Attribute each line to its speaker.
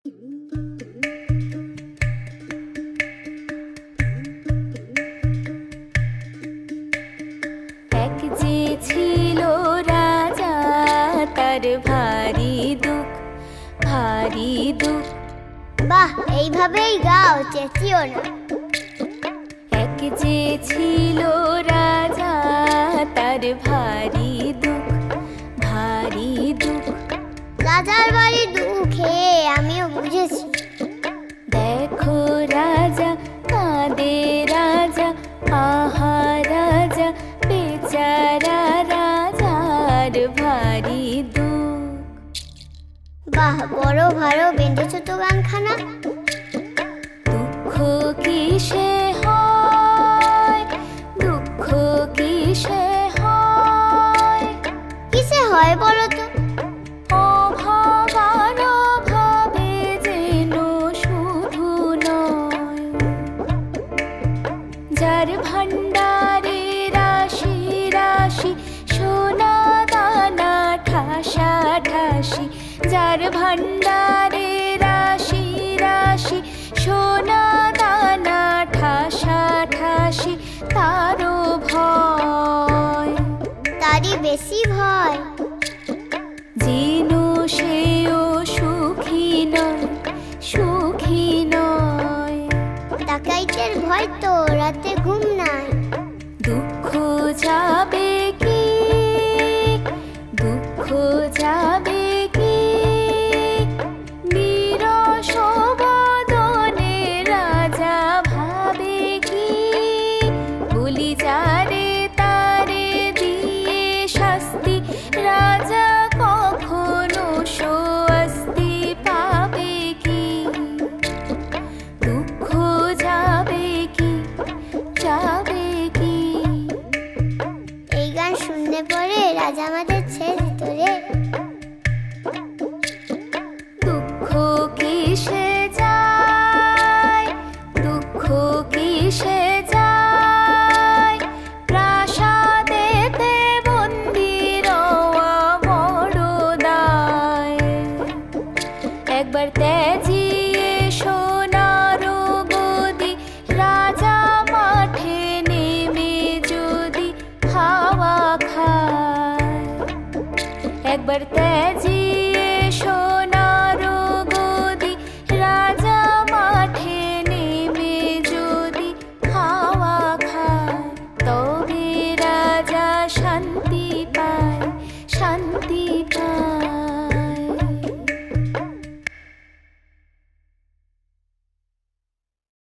Speaker 1: এক যে ছিল রাজা, তার ভারী দুঃখ, ভারী দুঃখ।
Speaker 2: বাহ, এইভাবেই গাও, চেঁচিও না।
Speaker 1: এক যে ছিল রাজা, তার ভারী দুঃখ, ভারী দুঃখ।
Speaker 2: রাজার বাড়ি দুঃখে আমিও বুঝেছি।
Speaker 1: দেখো রাজা কাঁদে, রাজা আহা রাজা, বেচারা রাজার ভারী দুঃখ।
Speaker 2: বাহ, বড় ভালো বেঁধেছো তো গানখানা।
Speaker 1: দুঃখ কিসে হয়, দুঃখ কিসে হয়,
Speaker 2: কিসে হয় বলো তো?
Speaker 1: অভাগান ভাবে যেন শুধু নয়, যার ভাণ্ডারে রাশি রাশি সোনা দানা ঠাসা ঠাসি, যার ভাণ্ডারে রাশি রাশি সোনা দানা ঠাসা ঠাসি, তারও ভয়,
Speaker 2: তারই বেশি ভয়।
Speaker 1: যেনু সেও সুখী নয়, সুখী নয়।
Speaker 2: ডাকাইতের ভয় তো রাতে ঘুম নাই।
Speaker 1: দুঃখ যাবে কি, দুঃখ যাবে কি, বিরস বদনে রাজা ভাবে কি, বলি যারে তারে দিয়ে শাস্তি, রাজা কখনো স্বস্তি পাবে কি। দুঃখ যাবে কি, যাবে কি।
Speaker 2: এই গান শুনলে পরে রাজা আমাদের ছেড়ে দিত রে।
Speaker 1: দুঃখ কিসে যায়, দুঃখ কিসে যায়, প্রাসাদেতে বন্দী রওয়া বড় দায়। একবার তেজি